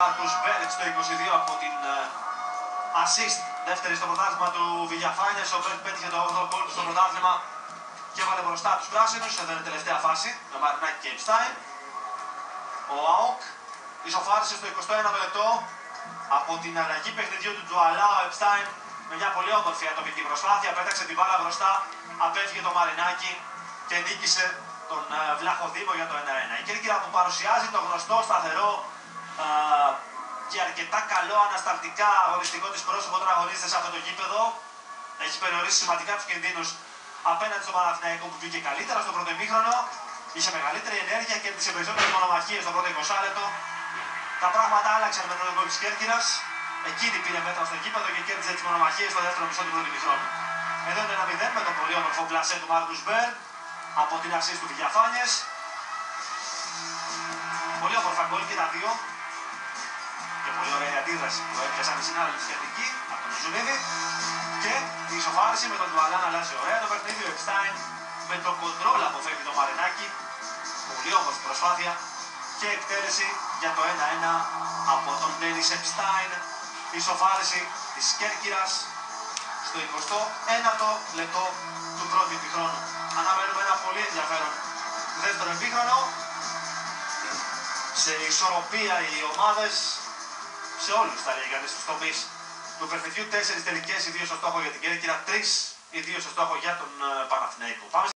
Μάρκους Μπέρετ στο 22 από την assist δεύτερη στο πρωτάθλημα του Βιλιαφάνιες. Ο Μπέρετ πέτυχε το 8ο γκολ του στο πρωτάθλημα και έβαλε μπροστά τους πράσινους. Εδώ είναι η τελευταία φάση με Μαρινάκη και Επστάιν. Ο ΑΟΚ ισοφάρισε στο 21ο λεπτό από την αλλαγή παιχνιδιού του Τζουαλά. Ο Επστάιν με μια πολύ όμορφη ατομική προσπάθεια πέταξε την μπάλα μπροστά, απέφυγε το Μαρινάκη και νίκησε τον Βλαχοδήμο για το 1-1. Η Κέρκυρα που παρουσιάζει το γνωστό σταθερό και αρκετά καλό ανασταλτικά αγωνιστικό της πρόσωπο όταν αγωνίζεται σε αυτό το γήπεδο. Έχει περιορίσει σημαντικά τους κινδύνους απέναντι στο Παναθηναϊκό που βγήκε καλύτερα στο πρώτο ημίχρονο. Είχε μεγαλύτερη ενέργεια και τις περισσότερες μονομαχίες στο πρώτο 20 λεπτό. Τα πράγματα άλλαξαν με τον γκολ της Κέρκυρας. Εκείνη πήρε μέτρα στο γήπεδο και κέρδισε τις μονομαχίες στο δεύτερο μισό του πρώτου ημίχρονου. Εδώ είναι 1-0 με τον πολύ όμορφο πλασέ του Μάρκους Μπέρ από την assist του Βιλιαφάνιες. Πολύ όμορφα γκολ και τα δύο. Και πολύ ωραία η αντίδραση που έπιασαν οι συνάδελφοι σχετικοί από τον Ζουνίδη. Και η ισοφάριση με τον Ντουαλά να αλλάζει ωραία το παιχνίδι. Ο Επστάιν με το κοντρόλ αποφεύγει το Μαρινάκη. Πολύ όμορφη προσπάθεια και εκτέλεση για το 1-1 από τον Ντένις Επστάιν. Η ισοφάριση της Κέρκυρας στο 21ο λεπτό του πρώτου ημιχρόνου. Αναμένουμε ένα πολύ ενδιαφέρον δεύτερο ημίχρονο. Σε ισορροπία οι ομάδες σε όλους θα λέγανε στους τομείς του παιχνιδιού. 4 τελικές, οι 2 στο στόχο για την Κέρκυρα, 3 οι 2 στο στόχο για τον Παναθηναϊκό.